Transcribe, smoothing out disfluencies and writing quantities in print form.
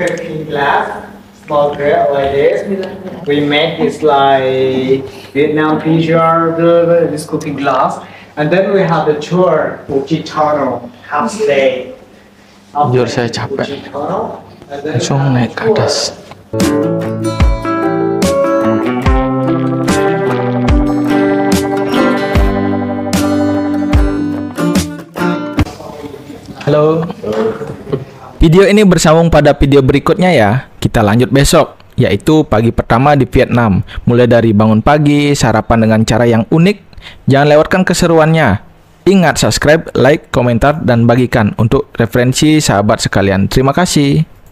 cooking glass, small grill like this. We make this like Vietnam picture, this cooking glass. And then we have the tour, Fuji Tunnel, half day. Jujur saya capek. Langsung naik ke atas. Halo. Video ini bersambung pada video berikutnya ya. Kita lanjut besok, yaitu pagi pertama di Vietnam. Mulai dari bangun pagi, sarapan dengan cara yang unik. Jangan lewatkan keseruannya. Ingat subscribe, like, komentar, dan bagikan untuk referensi sahabat sekalian. Terima kasih.